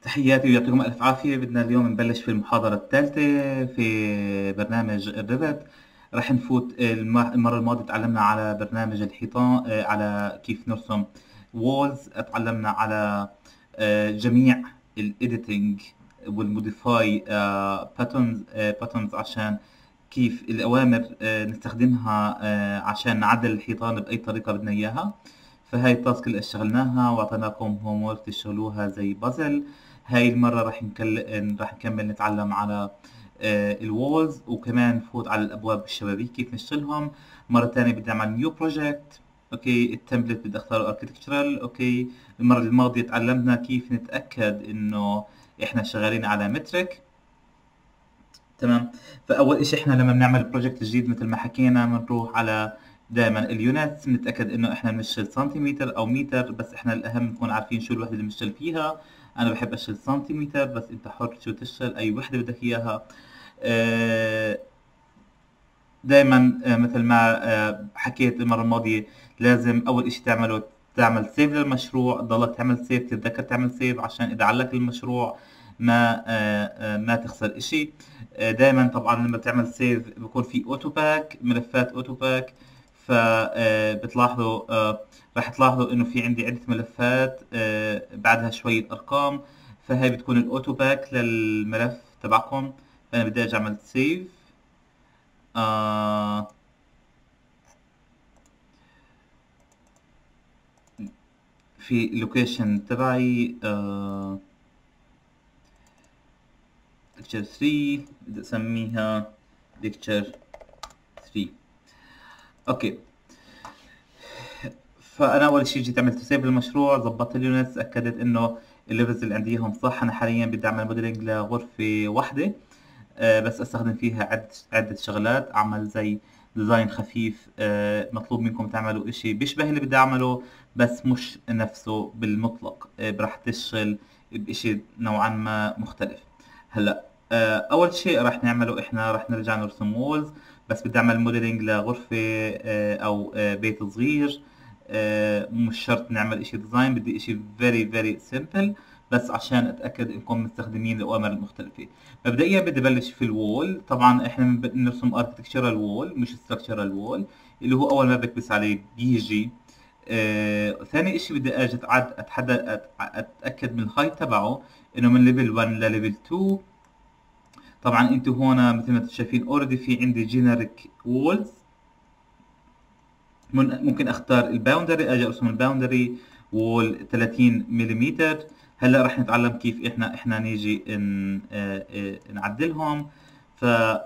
تحياتي ويعطيكم ألف عافية. بدنا اليوم نبلش في المحاضرة الثالثة في برنامج الريفت. رح نفوت المرة الماضية تعلمنا على برنامج الحيطان، على كيف نرسم وولز. تعلمنا على جميع الايديتنج والموديفاي باترنز عشان كيف الأوامر نستخدمها عشان نعدل الحيطان بأي طريقة بدنا إياها. فهاي التاسك اللي اشتغلناها واعطيناكم هوم ورك تشتغلوها زي بازل. هاي المرة رح نكمل نتعلم على الوولز، وكمان نفوت على الابواب والشبابيك كيف نشتغلهم. مرة تانية بدي اعمل نيو بروجكت. اوكي، التمبلت بدي اختاره اركتكتشرال. اوكي، المرة الماضية تعلمنا كيف نتأكد انه احنا شغالين على مترك. تمام. فاول اشي احنا لما بنعمل بروجكت جديد مثل ما حكينا بنروح على دائما اليونتس، بنتاكد انه احنا بنشتغل سنتيمتر او متر، بس احنا الاهم نكون عارفين شو الوحده اللي بنشتغل فيها. انا بحب اشتغل سنتيمتر، بس انت حر شو تشتغل، اي وحده بدك اياها. دائما مثل ما حكيت المره الماضيه، لازم اول اشي تعمله تعمل سيف للمشروع. ضلك تعمل سيف، تتذكر تعمل سيف عشان اذا علق المشروع ما تخسر اشي. دائما طبعا لما تعمل سيف بيكون في اوتو باك، ملفات اوتو باك. فبتلاحظوا راح تلاحظوا انه في عندي عدة ملفات بعدها شوية ارقام. فهي بتكون الاوتو باك للملف تبعكم. فانا بدي اجي اعمل سيف. في اللوكيشن تبعي ليكتشر 3 بدي اسميها ليكتشر 3. اوكي، فانا اول شيء جيت عملت سيف للمشروع، ظبطت اليونتس، اكدت انه الليفلز اللي عندي اياهم صح. انا حاليا بدي اعمل موديلنج لغرفه واحده، بس استخدم فيها عدة شغلات. اعمل زي ديزاين خفيف. مطلوب منكم تعملوا اشي بيشبه اللي بدي اعمله، بس مش نفسه بالمطلق. راح تشتغل باشي نوعا ما مختلف. هلا اول شيء راح نعمله احنا راح نرجع نرسم وولز. بس بدي اعمل موديلنج لغرفة او بيت صغير. مش شرط نعمل اشي ديزاين، بدي اشي فيري سيمبل، بس عشان اتاكد انكم مستخدمين الاوامر المختلفه. مبدئيا بدي بلش في الوول. طبعا احنا بنرسم اركتكتشرال وول مش ستراكشرال وول، اللي هو اول ما بكبس عليه بيجي. ثاني اشي بدي اجي اتاكد من الهايت تبعه انه من ليفل 1 لليفل 2. طبعا انتوا هون مثل ما انتم شايفين اوريدي في عندي جينيريك وولز. ممكن اختار الباوندري، اجي ارسم الباوندري وول 30 ملم. هلا رح نتعلم كيف احنا نيجي نعدلهم. ف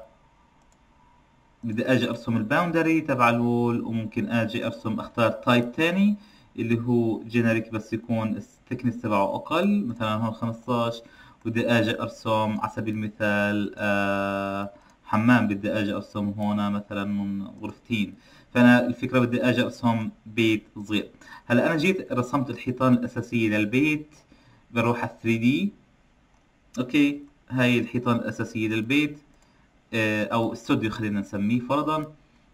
بدي اجي ارسم الباوندري تبع الوول، وممكن اجي اختار تايب تاني اللي هو جينيريك، بس يكون الثيكنس تبعه اقل، مثلا هون 15. بدي اجي ارسم على سبيل المثال حمام، بدي اجي ارسم هون مثلا من غرفتين. فانا الفكره بدي اجي ارسم بيت صغير. هلا انا جيت رسمت الحيطان الاساسيه للبيت. بروح على 3 دي. اوكي، هاي الحيطان الاساسيه للبيت او استوديو خلينا نسميه فرضا.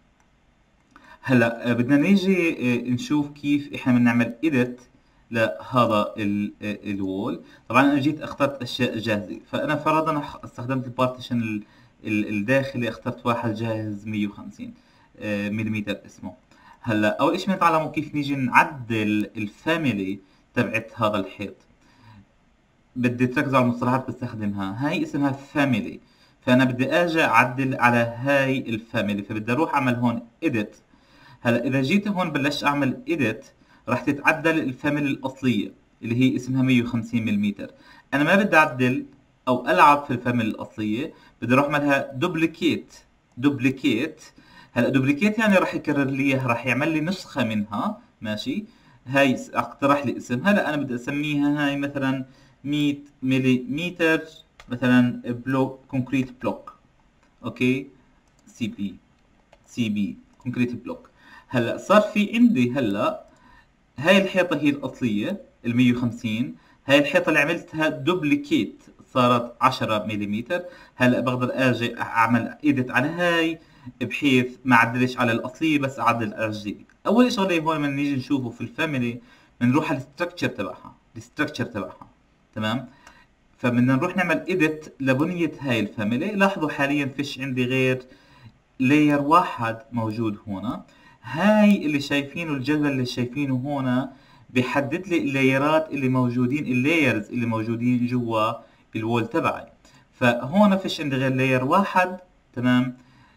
هلا بدنا نيجي نشوف كيف احنا بنعمل اديت لهذا الوول. طبعا انا جيت اخترت اشياء جاهزه، فانا فرضا استخدمت البارتيشن الداخلي، اخترت واحد جاهز 150 ملم اسمه. هلا اول شيء بنتعلمه كيف نيجي نعدل الفاميلي تبعت هذا الحيط. بدي تركزوا على المصطلحات بستخدمها. هاي اسمها فاميلي، فانا بدي اجي اعدل على هاي الفاميلي، فبدي اروح اعمل هون edit. هلا اذا جيت هون بلشت اعمل edit راح تتعدل الفاميلي الاصليه اللي هي اسمها 150 ملم. انا ما بدي اعدل او العب في الفاميلي الاصليه، بدي اروح اعملها دوبليكيت. هلا دوبليكيت يعني راح يكرر لي اياها، راح يعمل لي نسخه منها. ماشي، هاي اقترح لي اسم. هلا انا بدي اسميها هاي مثلا 100 ملم، مثلا بلوك كونكريت بلوك. اوكي، سي بي كونكريت بلوك. هلا صار في عندي هلا هاي الحيطه هي الاصليه ال 150. هاي الحيطه اللي عملتها دوبليكيت صارت 10 ملم. هلا بقدر اجي اعمل ايديت على هاي بحيث ما اعدلش على الاصليه، بس اعدل على الجديد. اول شغله هون بدنا نيجي نشوفه في الفاميلي، بنروح على الستركتشر تبعها. تمام. فبدنا نروح نعمل إيديت لبنية هاي الفاميلي. لاحظوا حاليا فيش عندي غير لاير واحد موجود هنا. هاي اللي شايفينه، الجدول اللي شايفينه هنا بيحدد لي اللايرات اللي موجودين، اللايرز اللي موجودين جوا الوول تبعي. فهون فيش عندي غير لاير واحد. تمام.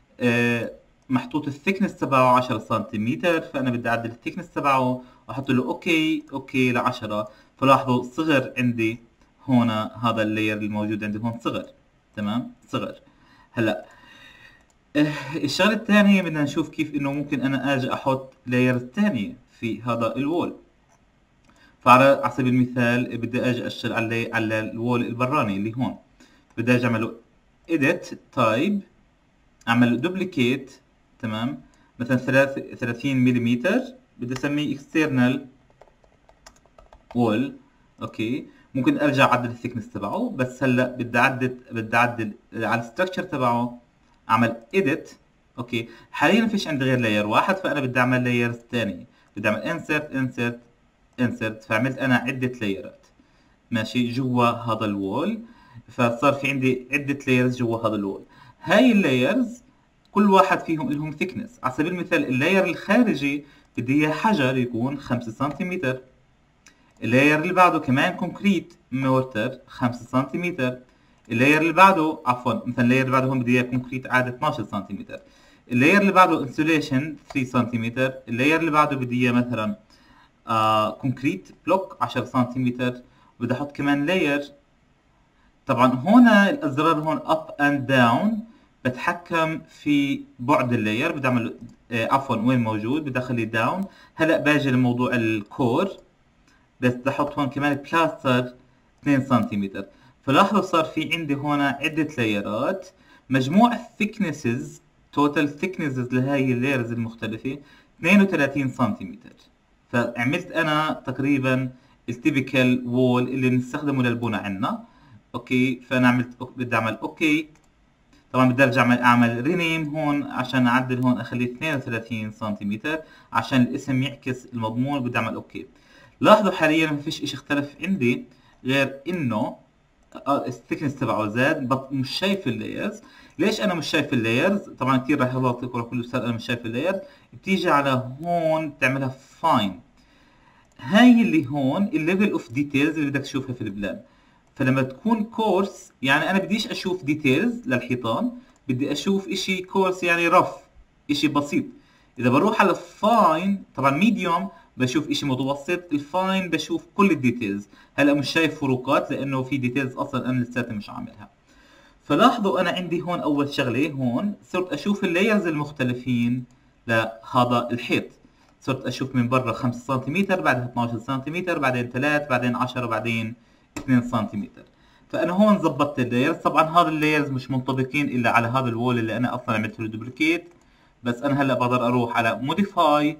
محطوط الثيكنس تبعه 10 سنتيمتر، فانا بدي اعدل الثيكنس تبعه واحط له اوكي ل 10. فلاحظوا صغر عندي هنا، هذا اللاير الموجود عندي هون صغر. تمام، صغر. هلا الشغله الثانيه بدنا نشوف كيف انه ممكن انا اجي احط لاير ثانيه في هذا الوول. فعلى سبيل المثال بدي اجي اشتغل على الوول البراني اللي هون. بدي اجي اعمل له edit type، اعمل دوبليكيت. تمام، مثلا 30 ملم، بدي اسميه external wall. اوكي، ممكن ارجع اعدل الثيكنس تبعه، بس هلا بدي اعدل على الستركتشر تبعه، اعمل edit. اوكي، حاليا ما فيش عندي غير لاير واحد، فانا بدي اعمل لايرز ثانيه. بدي اعمل insert. فعملت انا عده لايرات ماشي جوا هذا الوول. فصار في عندي عده لايرز جوا هذا الوول. هاي اللايرز كل واحد فيهم لهم ثيكنس. على سبيل المثال اللاير الخارجي بدي اياه حجر يكون 5 سنتيمتر. اللاير اللي بعده كمان كونكريت مورتر 5 سنتيمتر. اللاير اللي بعده عفوا، مثلا اللاير اللي بعده هون بدي اياه كونكريت عادي 12 سنتيمتر. اللاير اللي بعده انسوليشن 3 سنتيمتر. اللاير اللي بعده بدي اياه مثلا كونكريت بلوك 10 سنتيمتر. بدي احط كمان لاير. طبعا هنا الازرار هون اب اند داون بتحكم في بعد اللاير. بدي اعمل عفوا وين موجود، بدي اخليه داون. هلا باجي لموضوع الكور، بس بدي احط هون كمان بلاستر 2 سنتيمتر. فلاحظوا صار في عندي هنا عدة لايرات. مجموع الثيكنسز، توتال ثيكنسز لهي اللايرز المختلفة 32 سنتيمتر. فعملت انا تقريبا التيبيكال وول اللي بنستخدمه للبناء عندنا. اوكي، فانا عملت بدي اعمل اوكي. طبعا بدي ارجع اعمل رينيم هون عشان اعدل هون اخليه 32 سنتيمتر عشان الاسم يعكس المضمون. بدي اعمل اوكي. لاحظوا حاليا ما فيش اشي اختلف عندي غير انه الثيكنس تبعه زاد. مش شايف اللايرز. ليش انا مش شايف اللايرز؟ طبعا كثير راح يغلطوا كل سؤال انا مش شايف اللايرز. بتيجي على هون بتعملها فاين. هاي اللي هون الليفل اوف ديتيلز اللي بدك تشوفها في البلان. فلما تكون كورس يعني انا بديش اشوف ديتيلز للحيطان، بدي اشوف اشي كورس يعني رف، اشي بسيط. اذا بروح على فاين، طبعا ميديوم بشوف اشي متوسط، الفاين بشوف كل الديتيلز. هلا مش شايف فروقات لانه في ديتيلز اصلا انا لساتي مش عاملها. فلاحظوا انا عندي هون اول شغله، هون صرت اشوف اللايرز المختلفين لهذا الحيط. صرت اشوف من برا 5 سنتيمتر، بعدها 12 سنتيمتر، بعدين 3، بعدين 10، بعدين 2 سنتيمتر. فانا هون ظبطت اللايرز. طبعا هذا اللايرز مش منطبقين الا على هذا الوول اللي انا اصلا عملت له دوبليكيت. بس انا هلا بقدر اروح على موديفاي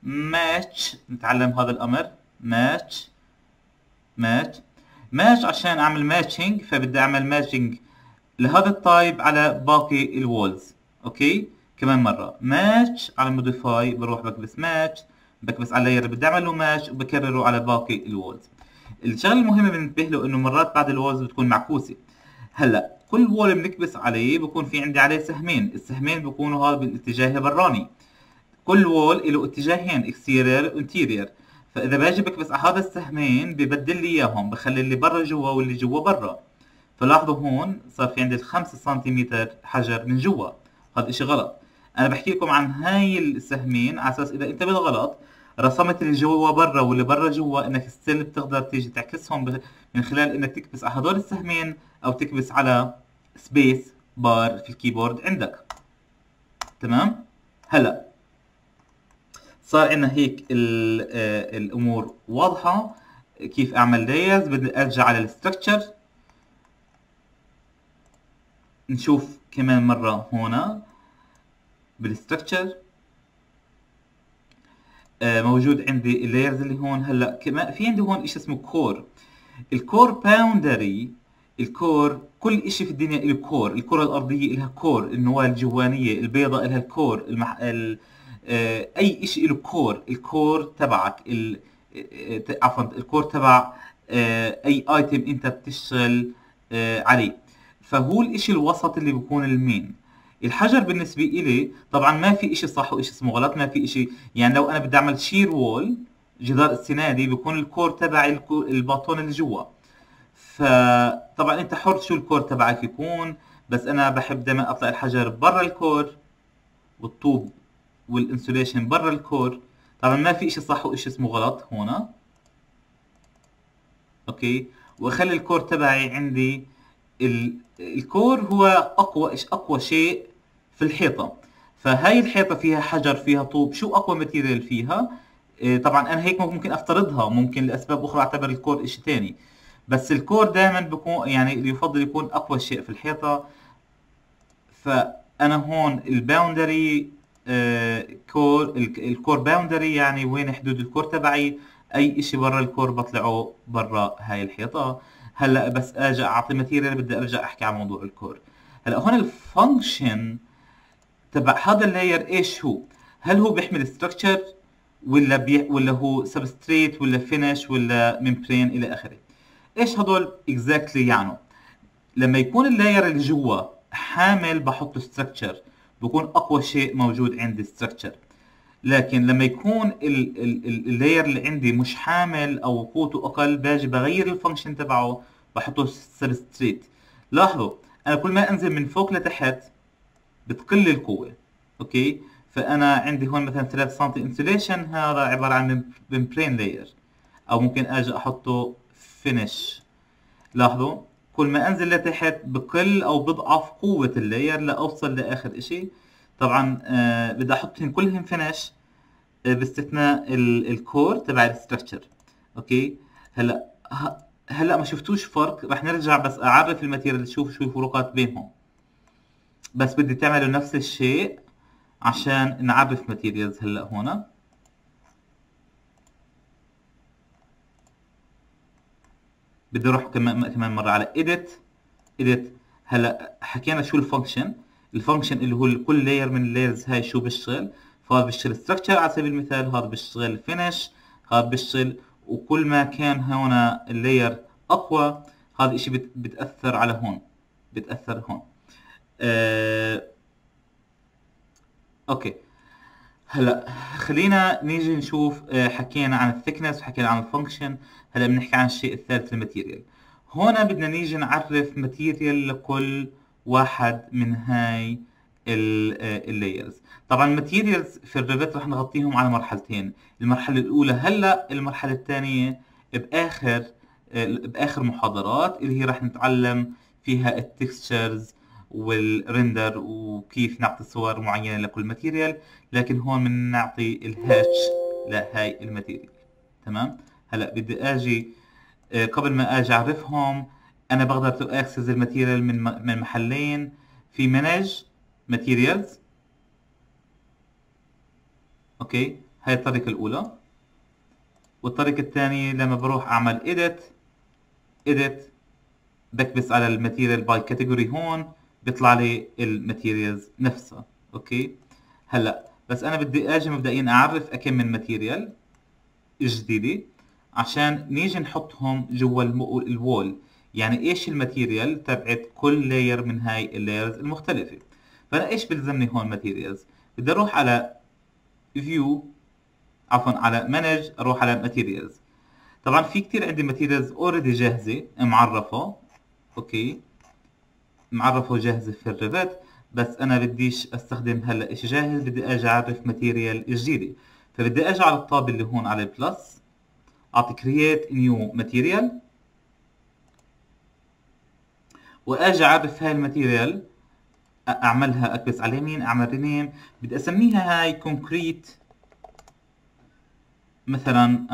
ماتش، نتعلم هذا الامر. ماتش عشان اعمل ماتشنج، فبدي اعمل ماتشنج لهذا التايب على باقي الوولز. اوكي، كمان مره ماتش على موديفاي، بروح بكبس ماتش، بكبس على اللاير بدي اعمل له ماتش وبكرره على باقي الوولز. الشغله المهمه بننتبه له انه مرات بعض الوولز بتكون معكوسه. هلا كل وول بنكبس عليه بكون في عندي عليه سهمين، السهمين بكونوا هذا بالاتجاه البراني. كل وول له اتجاهين، اكستيرير وانتيرير. فاذا باجي بكبس على هذا السهمين ببدل لي اياهم، بخلي اللي برا جوا واللي جوا برا. فلاحظوا هون صار في عندي 5 سنتيمتر حجر من جوا. هذا اشي غلط. انا بحكي لكم عن هاي السهمين على اساس اذا انت بالغلط رسمت اللي جوا برا واللي برا جوا، انك ستيل بتقدر تيجي تعكسهم من خلال انك تكبس على هدول السهمين او تكبس على سبيس بار في الكيبورد عندك. تمام. هلا صار عندنا هيك الامور واضحه كيف اعمل لايرز. بدي ارجع على الستركتشر نشوف كمان مره هنا بالستركتشر. موجود عندي اللايرز اللي هون. هلا كمان في عندي هون شيء اسمه كور. الكور باوندري. الكور كل اشي في الدنيا له كور. الكرة الارضية لها كور، النواة الجوانية البيضاء لها الكور، اي اشي له كور. الكور تبعك عفوا الكور تبع اي ايتم انت بتشتغل عليه. فهو الاشي الوسط اللي بيكون المين. الحجر بالنسبة إلي طبعا ما في اشي صح واشي اسمه غلط، ما في اشي. يعني لو انا بدي اعمل شير وول، جدار استنادي، بيكون الكور تبعي الباطون اللي جوا. فطبعا انت حر شو الكور تبعك يكون، بس انا بحب دائما اطلع الحجر برا الكور، والطوب والانسوليشن برا الكور. طبعا ما في اشي صح واشي اسمه غلط هنا. اوكي. واخلي الكور تبعي عندي. الكور هو اقوى شيء في الحيطة. فهاي الحيطة فيها حجر، فيها طوب، شو اقوى ماتيريال فيها؟ طبعا انا هيك ممكن افترضها، ممكن لاسباب اخرى اعتبر الكور اشي تاني. بس الكور دائما بيكون يعني اللي يفضل يكون اقوى شيء في الحيطة. فانا هون الباوندري كور، الكور باوندري يعني وين حدود الكور تبعي. اي اشي برا الكور بطلعه برا هاي الحيطة. هلا بس اجي اعطي ماتيريال، بدي ارجع احكي عن موضوع الكور. هلا هون الفانكشن تبع هذا اللاير ايش هو؟ هل هو بيحمل ستراكشر، ولا هو سبستريت، ولا فينش، ولا ممبرين الى اخره؟ ايش هدول اكزاكتلي يعني؟ لما يكون اللاير اللي جوا حامل بحط ستراكشر، بكون اقوى شيء موجود عندي ستراكشر. لكن لما يكون اللاير اللي عندي مش حامل او قوته اقل، باجي بغير الفانكشن تبعه، بحطه سبستريت. لاحظوا انا كل ما انزل من فوق لتحت بتقل القوه. اوكي. فانا عندي هون مثلا 3 سم انسوليشن، هذا عباره عن ممبرين لاير، او ممكن اجي احطه فينش. لاحظوا كل ما انزل لتحت بقل او بضعف قوة اللاير لاوصل لاخر اشي. طبعا بدي احطهم كلهم فينش، باستثناء الكور تبع الستركتشر. اوكي. هلا هلا ما شفتوش فرق، رح نرجع بس اعرف الماتيريال، شوف شو الفروقات بينهم. بس بدي تعملوا نفس الشيء عشان نعرف ماتيريالز. هلا هون بدي اروح كمان مره على edit. هلا حكينا شو الفانكشن اللي هو كل لاير من اللايرز هاي شو بيشتغل. فهذا بيشتغل ستراكشر على سبيل المثال، هذا بيشتغل فينش، هذا بيشتغل. وكل ما كان هون اللاير اقوى، هذا الاشي بتاثر على هون، بتاثر هون. اوكي. هلا خلينا نيجي نشوف. حكينا عن الثيكنس وحكينا عن الفانكشن. هلا بنحكي عن الشيء الثالث، الماتيريال. هون بدنا نيجي نعرف ماتيريال لكل واحد من هاي اللايرز. طبعا الماتيريالز في الريفت رح نغطيهم على مرحلتين. المرحله الاولى هلا، المرحله الثانيه باخر باخر محاضرات، اللي هي رح نتعلم فيها التكستشرز والريندر، وكيف نعطي صور معينه لكل ماتيريال. لكن هون بنعطي الهاتش لهاي الماتيريال. تمام. هلا بدي اجي قبل ما اجي اعرفهم، انا بقدر تو اكسس الماتيريال من محلين. في مانج ماتيريالز. اوكي. هاي الطريقه الاولى. والطريقه الثانيه لما بروح اعمل edit بكبس على الماتيريال باي كاتيجوري، هون بيطلع لي الماتيريالز نفسها. اوكي. هلا بس انا بدي اجي مبدئيا اعرف كم من ماتيريال جديده عشان نيجي نحطهم جوا الوول. يعني ايش الماتيريال تبعت كل لاير من هاي اللايرز المختلفه. فانا ايش بلزمني هون ماتيريالز؟ بدي اروح على فيو، عفوا على مانج، اروح على ماتيريالز. طبعا في كتير عندي ماتيريالز اوريدي جاهزه معرفه. اوكي. معرفه وجاهزه في الريفت. بس انا بديش استخدم هلا اشي جاهز، بدي اجي اعرف ماتيريال جديده. فبدي اجي على الطاب اللي هون على البلس، اعطي create new material، واجي اعرف هاي الماتيريال، اعملها، اكبس على اليمين، اعمل رينيم. بدي اسميها هاي كونكريت مثلا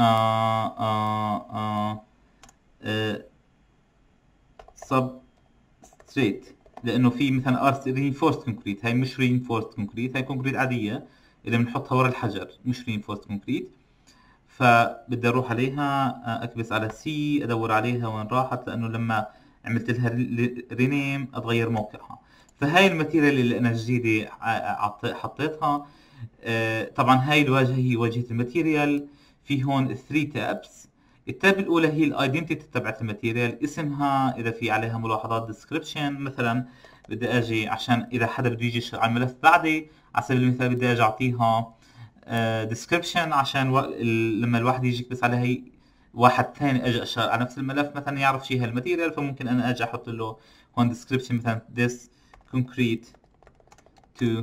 سبستريت، لانه في مثلا ار رينفورست كونكريت، هاي مش رينفورست كونكريت، هاي كونكريت عاديه اللي بنحطها ورا الحجر، مش رينفورست كونكريت. فبدي اروح عليها، اكبس على سي، ادور عليها وين راحت، لانه لما عملت لها رينيم اتغير موقعها. فهاي الماتيريال اللي انا جديده حطيتها. طبعا هاي الواجهه هي واجهه الماتيريال. في هون 3 تابس. التاب الاولى هي الايدنتيتي تبعت الماتيريال، اسمها، اذا في عليها ملاحظات، ديسكريبشن. مثلا بدي اجي عشان اذا حدا بده يجي يشتغل على الملف بعدي، على سبيل المثال بدي اجي اعطيها ديسكريبشن عشان لما الواحد يجي يكبس عليها واحد ثاني اجى اشتغل على نفس الملف مثلا يعرف شيء هالماتيريال، فممكن انا اجي احط له هون ديسكريبشن مثلا this concrete to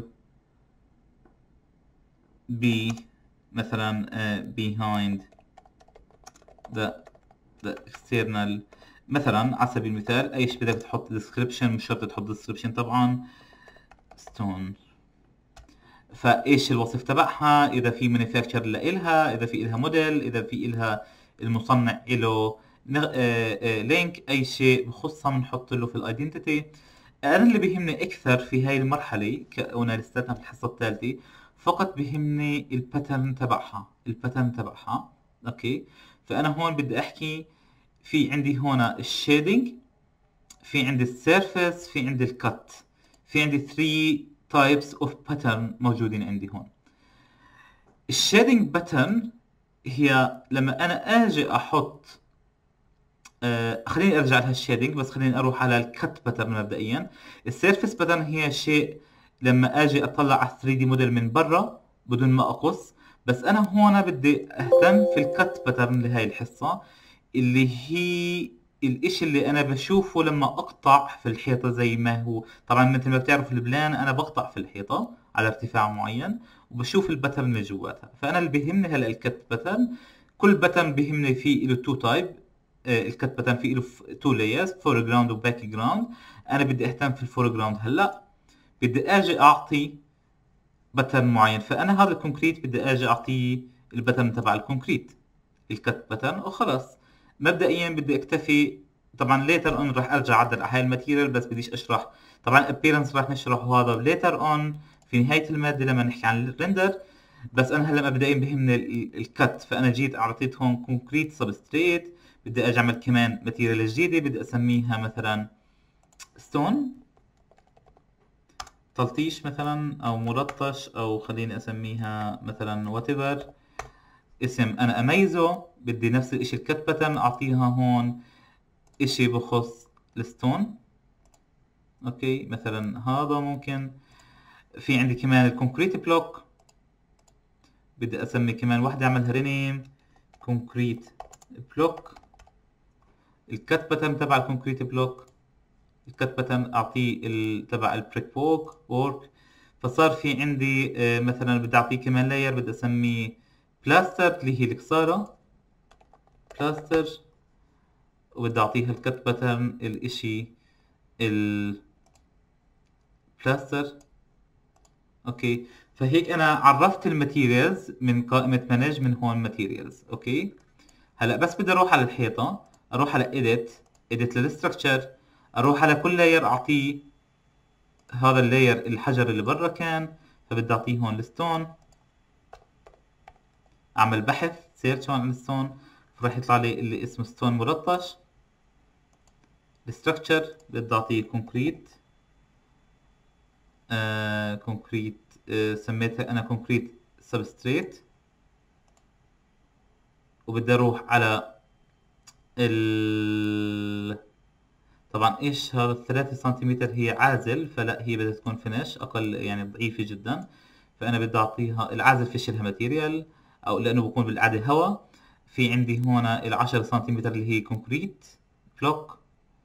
be مثلا behind the external مثلا، على سبيل المثال اي شيء بدك تحط ديسكريبشن، مش شرط تحط ديسكريبشن طبعا. stone، فايش الوصف تبعها، اذا في مانيفاكتشر لإلها، اذا في إلها موديل، اذا في إلها المصنع له لينك، اي شيء بخصها بنحط له في الايدنتيتي. انا اللي بيهمني اكثر في هاي المرحله كأنا لساتنا في الحصه الثالثه، فقط بيهمني الباترن تبعها، الباترن تبعها. اوكي، فانا هون بدي احكي في عندي هنا الشيدنج، في عندي السيرفيس، في عندي الكت، في عندي 3 تايبس اوف باترن موجودين عندي هون. الشيدنج باترن هي لما انا اجي احط خليني ارجع لها الشيدنج، بس خليني اروح على الكت باترن مبدئيا. السيرفيس باترن هي شيء لما اجي اطلع على 3 دي موديل من برا بدون ما اقص، بس انا هون بدي اهتم في الكت باترن لهي الحصة، اللي هي الاشي اللي انا بشوفه لما اقطع في الحيطة. زي ما هو طبعا مثل ما بتعرفوا البلان انا بقطع في الحيطة على ارتفاع معين وبشوف الباترن اللي جواتها. فانا اللي بيهمني هلا الكت باترن. كل باترن بيهمني فيه له 2 تايب. الكت باترن فيه له 2 لايرز، فور جراوند وباك جراوند. انا بدي اهتم في الفور جراوند. هلا بدي اجي اعطي باترن معين، فانا هذا الكونكريت بدي اجي اعطيه الباترن تبع الكونكريت، الكت باترن، وخلاص. مبدئيا بدي اكتفي. طبعا ليتر اون راح ارجع اعدل على هاي الماتيريال، بس بديش اشرح. طبعا ابيرنس راح نشرحه هذا ليتر اون في نهايه الماده لما نحكي عن الريندر. بس انا هلا مبدئيا بهمني الكت، فانا جيت اعطيت هون كونكريت سبستريت. بدي اجي اعمل كمان ماتيريال جديده بدي اسميها مثلا ستون، تلطيش مثلا او ملطش، او خليني اسميها مثلا وات ايفر اسم انا اميزه. بدي نفس الاشي الكت باترن اعطيها هون اشي بخص الستون. اوكي، مثلا هذا ممكن. في عندي كمان الكونكريت بلوك، بدي اسمي كمان واحدة اعملها رينيم كونكريت بلوك. الكت باترن تبع الكونكريت بلوك، الكت باترن اعطيه تبع البريك وورك. فصار في عندي مثلا بدي اعطيه كمان لاير بدي اسميه بلاستر اللي هي الكسارة بلاستر، وبدي اعطيها الكت باترن الاشي البلاستر. اوكي، فهيك انا عرفت الماتيريالز من قائمة مانج من هون ماتيريالز. اوكي، هلا بس بدي اروح على الحيطة، اروح على edit للستركتشر، اروح على كل لاير اعطيه هذا اللاير الحجر اللي برا كان، فبدي اعطيه هون الستون. اعمل بحث سيرش هون عن الستون، فراح يطلع لي اللي اسمه ستون ملطش. الستركتشر بدي اعطيه كونكريت كونكريت سميتها انا كونكريت سبستريت. وبدي اروح على طبعا ايش هذا 3 سنتيمتر هي عازل، فلا هي بدها تكون فينش اقل، يعني ضعيفة جدا. فانا بدي اعطيها العازل فيش لها ماتيريال، او لانه بكون بالعادة هواء. في عندي هنا ال10 سنتيمتر اللي هي كونكريت بلوك.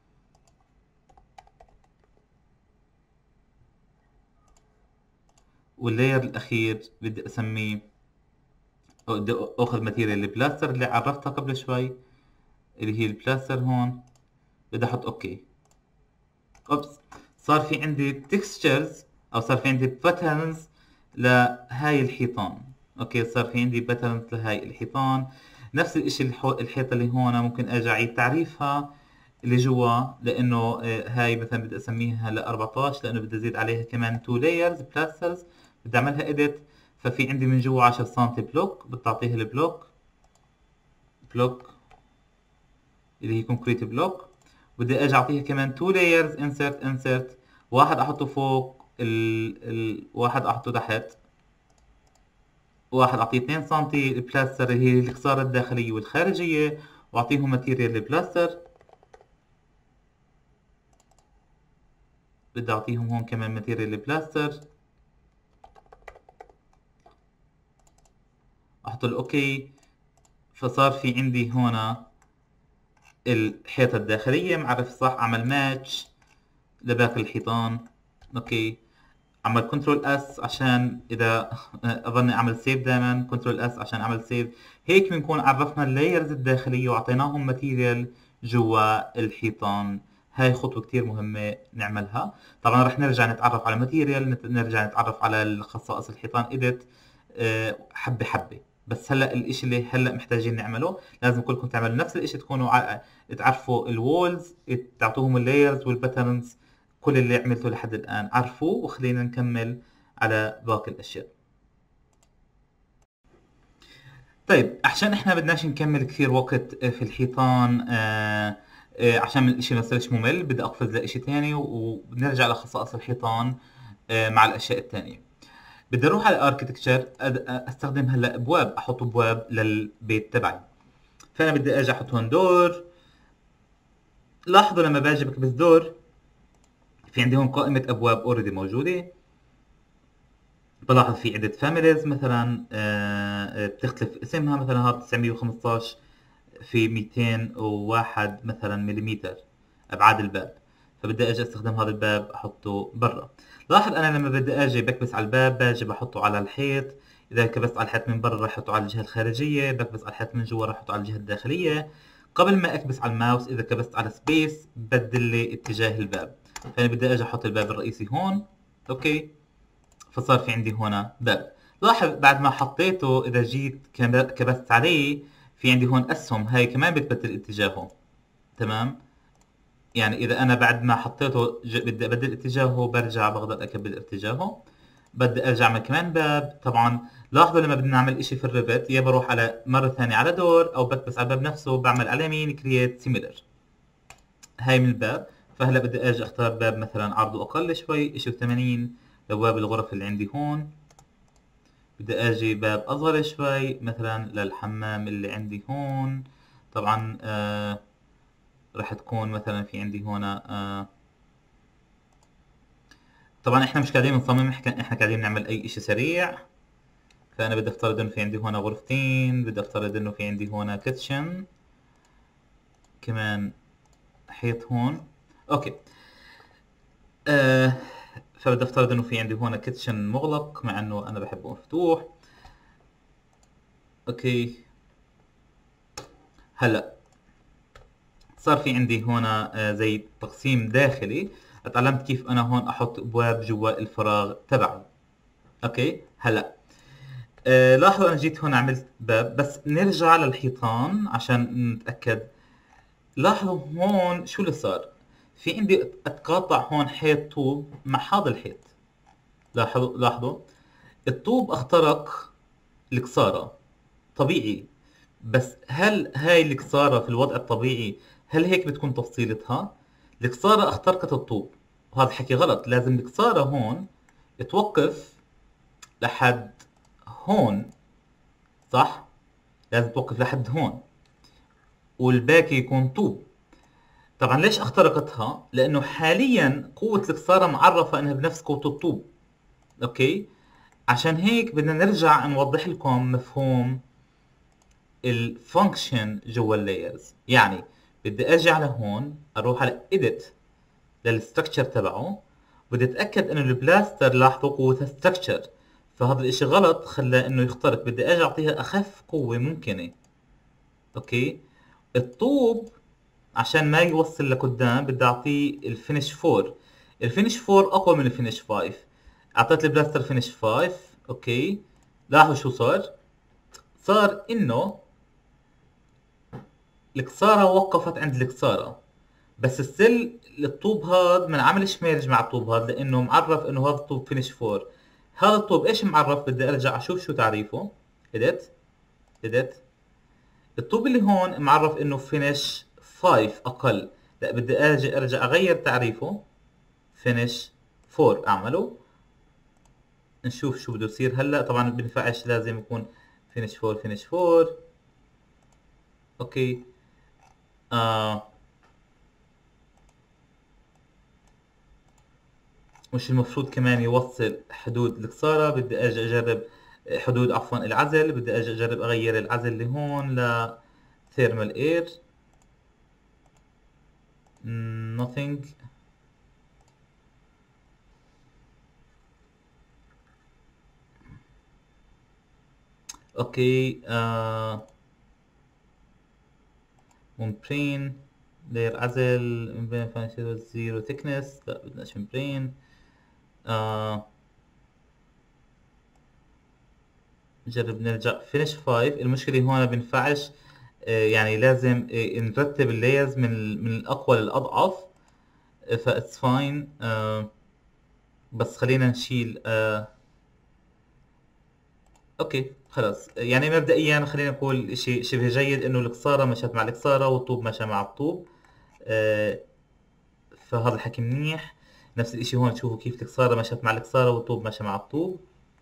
واللاير الاخير بدي اسميه، بدي اخذ ماتيريال البلاستر اللي عرفتها قبل شوي اللي هي البلاستر هون. بدي احط اوكي. اوبس، صار في عندي تكستشرز او صار في عندي باترنز لهاي الحيطان. اوكي، صار في عندي باترنز لهاي الحيطان. نفس الاشي الحيطة اللي هون ممكن اجي اعيد تعريفها اللي جوا، لانه هاي مثلا بدي اسميها ل 14 لانه بدي ازيد عليها كمان 2 لايرز بلاسترز. بدي اعملها اديت، ففي عندي من جوا 10 سم بلوك، بتعطيها البلوك بلوك اللي هي كونكريت بلوك. بدي اجي اعطيها كمان 2 لايرز انسرت، واحد احطه فوق واحد احطه تحت، واحد اعطيه 2 سم البلاستر اللي هي الكسارة الداخلية والخارجية، واعطيهم ماتيريال بلاستر. بدي اعطيهم هون كمان ماتيريال بلاستر، احط الاوكي. فصار في عندي هون الحيطة الداخلية معرف صح، اعمل ماتش لباقي الحيطان. اوكي، اعمل كنترول اس عشان اذا اظني اعمل سيف دائما، كنترول اس عشان اعمل سيف. هيك بنكون عرفنا اللايرز الداخلية واعطيناهم ماتيريال جوا الحيطان. هاي خطوة كتير مهمة نعملها. طبعا رح نرجع نتعرف على ماتيريال، نرجع نتعرف على خصائص الحيطان اديت حبة حبة. بس هلا الاشي اللي هلا محتاجين نعمله، لازم كلكم تعملوا نفس الاشي، تكونوا تعرفوا الوولز، تعطوهم اللايرز والباترنز. كل اللي عملته لحد الآن عرفوه، وخلينا نكمل على باقي الأشياء. طيب عشان احنا بدناش نكمل كثير وقت في الحيطان، عشان الاشي ما يصيرش ممل، بدي اقفز لاشي تاني وبنرجع لخصائص الحيطان مع الاشياء التانية. بدي اروح على الاركتكتشر، استخدم هلا ابواب، احط ابواب للبيت تبعي. فانا بدي اجي احط هون دور. لاحظوا لما باجي بكبس دور، في عندي هون قائمة ابواب اوريدي موجودة. بلاحظ في عدة فاميليز مثلا بتختلف اسمها، مثلا هذا 915 في 201 مثلا مليمتر ابعاد الباب. فبدي اجي استخدم هذا الباب احطه برا. لاحظ انا لما بدي اجي بكبس على الباب باجي بحطه على الحيط. اذا كبست على الحيط من برا راح احطه على الجهة الخارجية، بكبس على الحيط من جوا راح احطه على الجهة الداخلية. قبل ما اكبس على الماوس اذا كبست على سبيس بدل لي اتجاه الباب. فانا بدي اجي احط الباب الرئيسي هون. اوكي، فصار في عندي هنا باب. لاحظ بعد ما حطيته اذا جيت كبست عليه، في عندي هون اسهم، هاي كمان بتبدل اتجاهه. تمام، يعني اذا انا بعد ما حطيته بدي ابدل اتجاهه، برجع بقدر اكبر اتجاهه. بدي ارجع اعمل كمان باب. طبعا لاحظوا لما بدنا نعمل اشي في الريفت، يا بروح على مرة ثانية على دور، او بكبس على الباب نفسه بعمل على يمين كرييت سيميلر. هاي من الباب. فهلا بدي اجي اختار باب مثلا عرضه اقل شوي، اشي 80 لبواب الغرف اللي عندي هون. بدي اجي باب اصغر شوي مثلا للحمام اللي عندي هون. طبعا راح تكون مثلا في عندي هنا طبعا احنا مش قاعدين نصمم، احنا قاعدين نعمل اي اشي سريع. فانا بدي افترض انه في عندي هنا غرفتين، بدي افترض انه في عندي هنا كيتشن كمان، حيط هون. اوكي، آه فبدي افترض انه في عندي هنا كيتشن مغلق، مع انه انا بحبه مفتوح. اوكي، هلا صار في عندي هنا زي تقسيم داخلي. اتعلمت كيف انا هون احط ابواب جوا الفراغ تبعي. اوكي، هلا لاحظوا انا جيت هون عملت باب، بس نرجع للحيطان عشان نتاكد. لاحظوا هون شو اللي صار. في عندي اتقاطع هون حيط طوب مع هذا الحيط. لاحظوا الطوب اخترق الكسارة، طبيعي. بس هل هاي الكسارة في الوضع الطبيعي هل هيك بتكون تفصيلتها؟ الكسارة اخترقت الطوب، وهذا حكي غلط. لازم الكسارة هون توقف لحد هون، صح؟ لازم توقف لحد هون، والباقي يكون طوب. طبعا ليش اخترقتها؟ لانه حاليا قوة الكسارة معرفة انها بنفس قوة الطوب. اوكي، عشان هيك بدنا نرجع نوضح لكم مفهوم الفانكشن جوا اللايرز. يعني بدي اجي على هون، اروح على edit للستركتشر تبعه. بدي اتاكد انه البلاستر، لاحظوا قوتها ستركتشر، فهذا الاشي غلط خلاه انه يخترق. بدي اجي اعطيها اخف قوة ممكنة. اوكي، الطوب عشان ما يوصل لقدام بدي اعطيه الفينش 4. الفينش 4 اقوى من الفينش 5. اعطيت البلاستر فينش 5. اوكي، لاحظوا شو صار. صار انه الكسارة وقفت عند الكسارة، بس ستيل الطوب هذا ما عملش ميرج مع الطوب هذا، لانه معرف انه هذا الطوب فينش 4. هذا الطوب ايش معرف؟ بدي ارجع اشوف شو تعريفه. اديت اديت الطوب اللي هون معرف انه فينش 5 اقل. لا، بدي اجي ارجع اغير تعريفه، فينش 4 اعمله، نشوف شو بده يصير. هلا طبعا بنفعش، لازم يكون فينش 4 فينش 4. اوكي، آه مش المفروض كمان يوصل حدود الكسارة؟ بدي اجي اجرب حدود، عفوا العزل، بدي اجي اجرب اغير العزل اللي هون ل thermal air. nothing. اوكي. ممبرين layer عزل ممبرين زيرو thickness، لا بدناش ممبرين. نجرب نرجع finish 5. المشكلة هون بنفعش، يعني لازم نرتب اللايرز من الأقوى للأضعف. فإتس فاين. بس خلينا نشيل. اوكي خلاص، يعني مبدئيا خلينا نقول شيء شبه جيد انه الكسارة مشت مع الكسارة والطوب مشى مع الطوب. آه، فهذا الحكي منيح. نفس الاشي هون، تشوفوا كيف الكسارة مشت مع الكسارة والطوب مشى مع الطوب.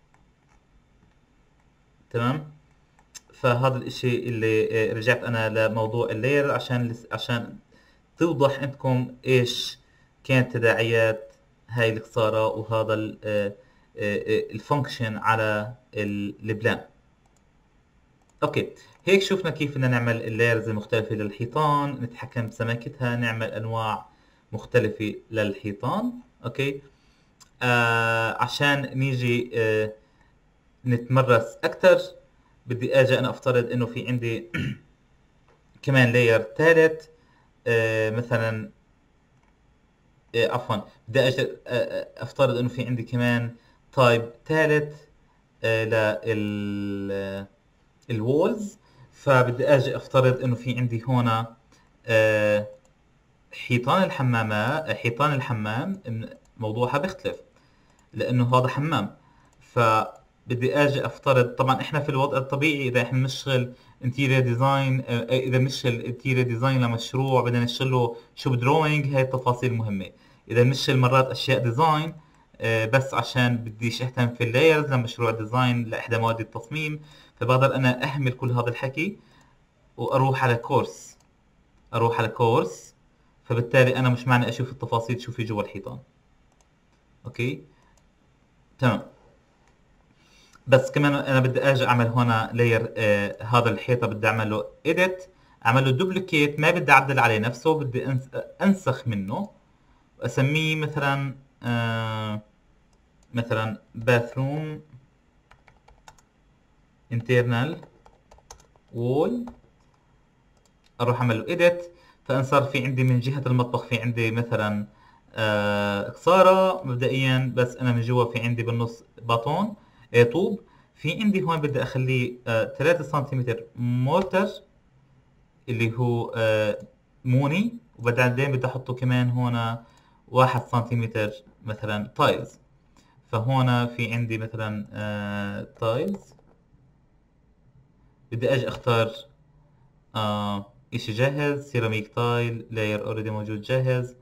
تمام. فهذا الاشي اللي رجعت انا لموضوع اللاير عشان توضح عندكم ايش كانت تداعيات هاي الخسارة وهذا الفانكشن على البلان. اوكي، هيك شفنا كيف بدنا نعمل اللايرز المختلفة للحيطان، نتحكم بسماكتها، نعمل انواع مختلفة للحيطان. اوكي. عشان نيجي نتمرس اكثر، بدي اجي انا افترض انه في عندي كمان لاير ثالث. مثلا عفوا، بدي اجي افترض انه في عندي كمان تايب ثالث لل الوولز. فبدي اجي افترض انه في عندي هنا آه، حيطان الحمام موضوعها بيختلف، لانه هذا حمام. فبدي اجي افترض، طبعا احنا في الوضع الطبيعي اذا احنا بنشتغل انتيريور ديزاين، اذا بنشتغل انتيريور ديزاين لمشروع بدنا نشتغله شوب دروينج، هاي التفاصيل مهمه. اذا بنشتغل مرات اشياء ديزاين بس عشان بديش اهتم في اللايرز لمشروع ديزاين لاحدى مواد التصميم، فبقدر انا اهمل كل هذا الحكي واروح على كورس. فبالتالي انا مش معنى اشوف التفاصيل شو في جوا الحيطان. اوكي تمام. بس كمان انا بدي اجي اعمل هنا لاير، هذا الحيطه بدي اعمل له اديت، اعمل له دوبليكيت، ما بدي اعدل عليه نفسه، بدي انسخ منه واسميه مثلا مثلا باثروم انترنال وول. اروح اعمل له اديت، فان صار في عندي من جهه المطبخ في عندي مثلا كساره مبدئيا، بس انا من جوا في عندي بالنص باطون، طوب. في عندي هون بدي اخليه 3 سنتيمتر مورتر اللي هو موني، وبعدين بدي احطه كمان هون 1 سنتيمتر مثلا تايلز. فهون في عندي مثلا تايلز. بدي اجي اختار اشي جاهز، سيراميك تايل لاير اوريدي موجود جاهز.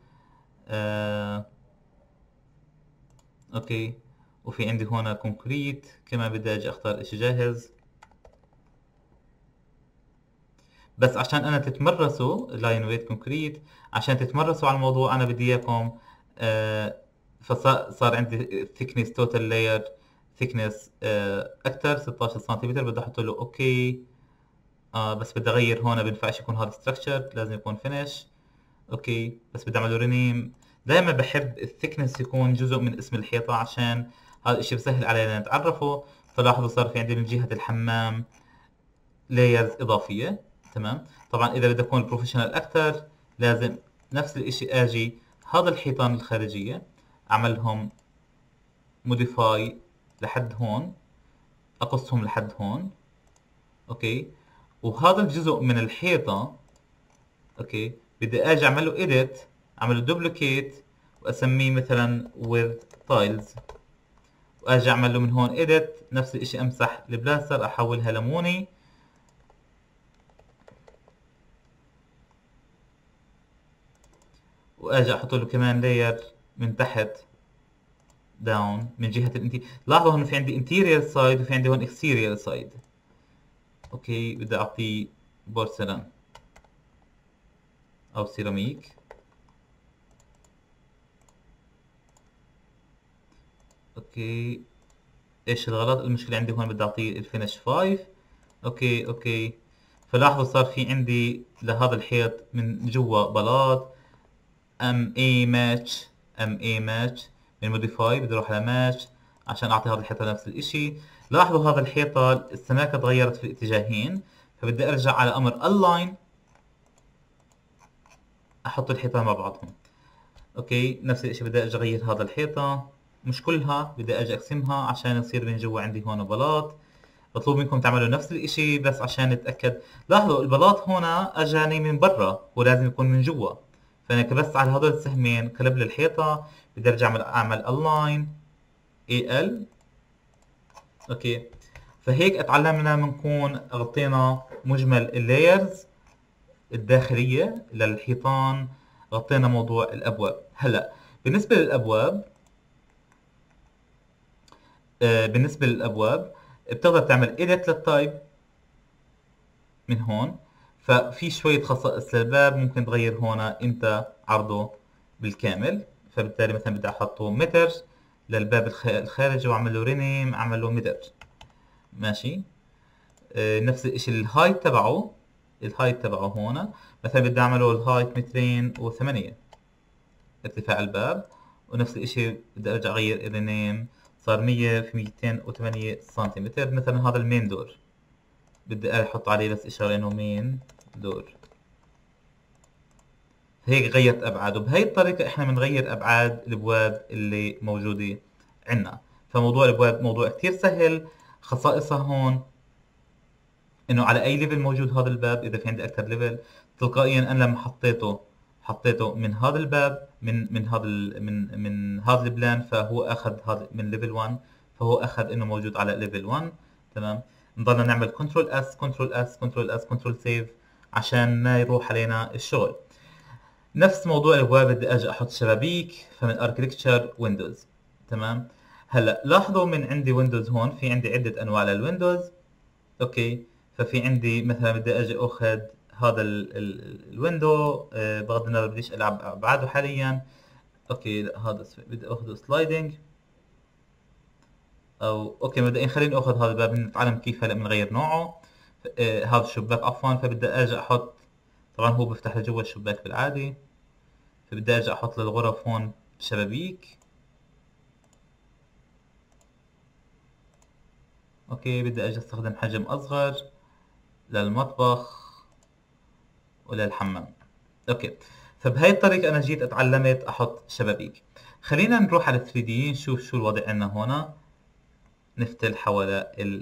اوكي. وفي عندي هون كونكريت كمان بدي اجي اختار اشي جاهز. بس عشان انا تتمرسوا لاين ويت كونكريت، عشان تتمرسوا على الموضوع انا بدي اياكم فصار عندي thickness total layer thickness اكثر 16 سنتيمتر، بدي احط له اوكي. بس بدي اغير هون، بينفعش يكون هذا structure، لازم يكون finish. اوكي. بس بدي اعمل له رينيم. دائما بحب الثيكنس يكون جزء من اسم الحيطة عشان هذا الشيء بسهل علينا نتعرفه. فلاحظوا صار في عندي من جهة الحمام لايرز اضافية. تمام. طبعا اذا بدي اكون بروفيشنال اكثر لازم نفس الاشي اجي هذا الحيطان الخارجية اعملهم موديفاي لحد هون، اقصهم لحد هون. اوكي. وهذا الجزء من الحيطة اوكي بدي اجي اعمل له edit، اعمل له duplicate واسميه مثلا with tiles، واجي اعمل له من هون edit نفس الاشي، امسح البلاستر احولها لموني، واجي احط له كمان layer من تحت down من جهة لاحظوا هون في عندي interior side وفي عندي هون exterior side. اوكي بدي اعطيه بورسلان. او سيراميك. اوكي، ايش الغلط؟ المشكلة عندي هون بدي اعطيه الفينش 5. اوكي. فلاحظوا صار في عندي لهذا الحيط من جوا بلاط ام اي ماتش. من موديفاي بدي اروح على ماتش عشان اعطي هذا الحيطة نفس الاشي. لاحظوا هذا الحيطة السماكة تغيرت في الاتجاهين، فبدي ارجع على امر الاين، احط الحيطان مع بعضهم. اوكي، نفس الاشي بدي اجي اغير هذا الحيطة، مش كلها، بدي اجي اقسمها عشان يصير من جوا عندي هون بلاط. مطلوب منكم تعملوا نفس الاشي بس عشان نتأكد. لاحظوا البلاط هنا اجاني من برا ولازم يكون من جوا، فانا كبست على هذول السهمين قلب لي الحيطة، بدي ارجع اعمل align ال. اوكي، فهيك اتعلمنا بنكون غطينا مجمل اللايرز الداخلية للحيطان، غطينا موضوع الابواب. هلا بالنسبة للابواب، بتقدر تعمل edit للتايب من هون. ففي شوية خصائص للباب ممكن تغير هون انت عرضه بالكامل. فبالتالي مثلا بدي احطه متر للباب الخارجي واعمل له رينيم، اعمل له متر. ماشي. نفس الاشي الهايت تبعه هون مثلا بدي اعمله الهايت 208 ارتفاع الباب، ونفس الاشي بدي ارجع اغير الرينيم صار 100 في 208 سنتيمتر. مثلا هذا المين دور بدي احط عليه بس اشارة انه مين دور. هيك غيرت ابعاد، وبهي الطريقة احنا بنغير ابعاد الابواب اللي موجودة عنا. فموضوع الابواب موضوع كتير سهل. خصائصها هون انه على اي ليفل موجود هذا الباب، اذا في عندي اكثر ليفل تلقائيا انا لما حطيته من هذا الباب، من هذا البلان، فهو اخذ هذا من ليفل 1، فهو اخذ انه موجود على ليفل 1. تمام. نضلنا نعمل كنترول اس كنترول اس كنترول اس كنترول سيف عشان ما يروح علينا الشغل. نفس موضوع الابواب بدي اجي احط شبابيك، فمن اركتكتشر ويندوز. تمام. هلا لاحظوا من عندي ويندوز هون في عندي عدة انواع للويندوز. اوكي، ففي عندي مثلا بدي اجي اخذ هذا الويندو، بغض النظر بديش العب ابعاده حاليا. اوكي لا، هذا بدي اخذه سلايدنج، او اوكي مبدئيا خليني اخذ هذا الباب نتعلم كيف هلا بنغير نوعه. هذا الشباك عفوا، فبدي اجي احط، طبعا هو بفتح لجوا الشباك بالعادي، فبدي اجي احط للغرف هون شبابيك. اوكي، بدي اجي استخدم حجم اصغر للمطبخ وللحمام. اوكي، فبهاي الطريقة انا جيت اتعلمت احط شبابيك. خلينا نروح على 3 دي نشوف شو الوضع عندنا هنا. نفتل حول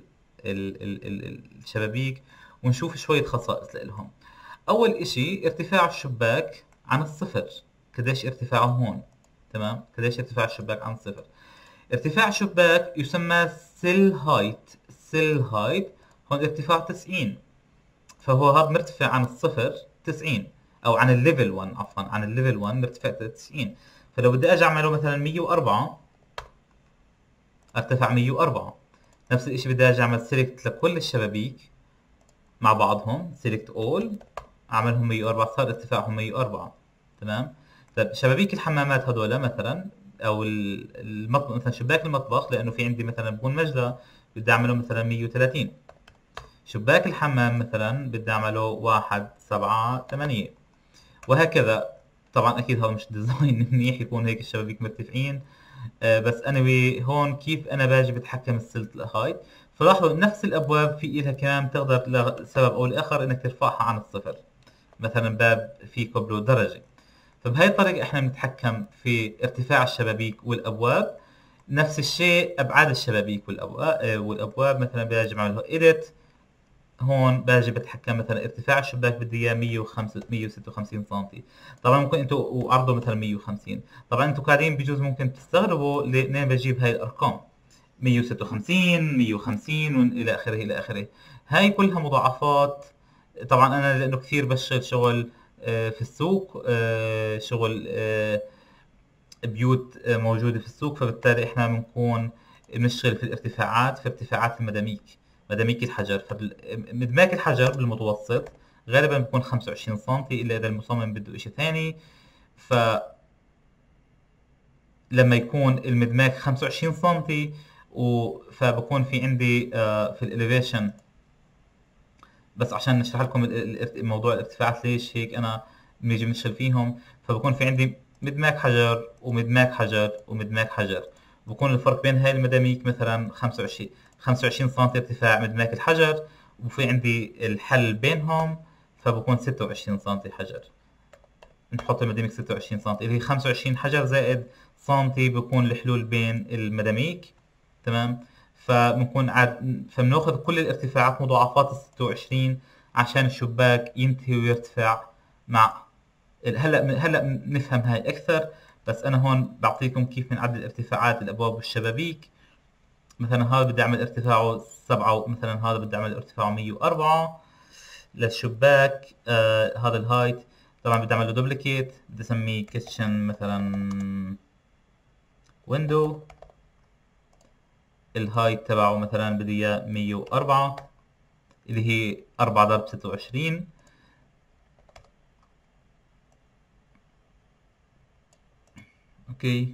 الشبابيك ونشوف شوية خصائص لهم. اول اشي ارتفاع الشباك عن الصفر، قديش ارتفاعه هون. تمام، قديش ارتفاع الشباك عن الصفر. ارتفاع الشباك يسمى سيل هايت هون ارتفاع 90، فهو هذا مرتفع عن الصفر 90، او عن الليفل 1 عفوا، عن الليفل 1 مرتفع 90. فلو بدي اجي اعمله مثلا 104 ارتفع 104. نفس الاشي بدي اجي اعمل سيلكت لكل الشبابيك مع بعضهم، سيلكت اول، اعملهم 104 صار ارتفاعهم 104. تمام. طيب شبابيك الحمامات هذول مثلا، او المطبخ مثلا شباك المطبخ، لانه في عندي مثلا بكون مجلى بدي اعمله مثلا 130. شباك الحمام مثلا بدي اعمله 178 وهكذا. طبعا اكيد هذا مش ديزاين منيح يكون هيك الشبابيك مرتفعين. بس anyway هون كيف انا باجي بتحكم السلت هاي. فلاحظوا نفس الابواب في إلها كمان تقدر لسبب او لاخر انك ترفعها عن الصفر. مثلا باب فيه كبره درجة، فبهاي الطريقة احنا بنتحكم في ارتفاع الشبابيك والابواب. نفس الشيء ابعاد الشبابيك والابواب مثلا باجي بعمل له edit. هون باجي بتحكم مثلا ارتفاع الشباك بدي اياه 156 سم. طبعا ممكن انتم وعرضه مثلا 150. طبعا انتم قاعدين بجوز ممكن تستغربوا ليه بجيب هاي الارقام 156 150 والى اخره الى اخره. هاي كلها مضاعفات. طبعا انا لانه كثير بشتغل شغل في السوق، شغل بيوت موجودة في السوق، فبالتالي احنا بنكون بنشتغل في الارتفاعات، في ارتفاعات المداميك، مداميك الحجر. فمدماك الحجر بالمتوسط غالبا بيكون 25 سم الا اذا المصمم بده اشي ثاني. ف لما يكون المدماج 25 سم فبكون في عندي في الاليفيشن، بس عشان نشرح لكم موضوع الارتفاعات ليش هيك انا بنيجي بنشتغل فيهم. فبكون في عندي مدماج حجر ومدماج حجر ومدماج حجر، بكون الفرق بين هاي المداميك مثلا 25 سم ارتفاع مدماج الحجر، وفي عندي الحل بينهم فبكون 26 سم حجر. نحط المداميك 26 سم اللي هي 25 حجر زائد سنتي بكون الحلول بين المداميك. تمام. فبناخذ كل الارتفاعات مضاعفات ال 26 عشان الشباك ينتهي ويرتفع مع هلا نفهم هاي اكثر. بس انا هون بعطيكم كيف بنعدل ارتفاعات الابواب والشبابيك. مثلا هذا بدي اعمل ارتفاعه 7، مثلا هذا بدي اعمل ارتفاعه 104 للشباك. هذا الهايت طبعا بدي اعمل له دوبليكيت، بدي اسميه كيتشن مثلا ويندو. الهايت تبعه مثلا بدي اياه 104 اللي هي 4 ضرب 26. اوكي.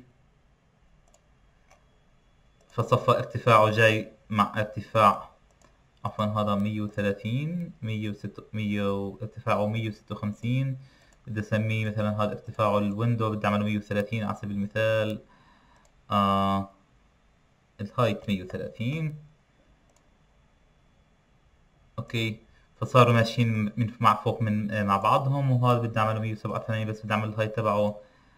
فصفى ارتفاعه جاي مع ارتفاع، عفوا هذا 130 106 ارتفاعه 156. بدي اسميه مثلا هذا ارتفاعه الويندو بدي اعمله 130 على سبيل المثال. الهايت 130. اوكي. فصاروا ماشيين من مع فوق من مع بعضهم. وهذا بدي اعمله 187 بس بدي اعمل الهايت تبعه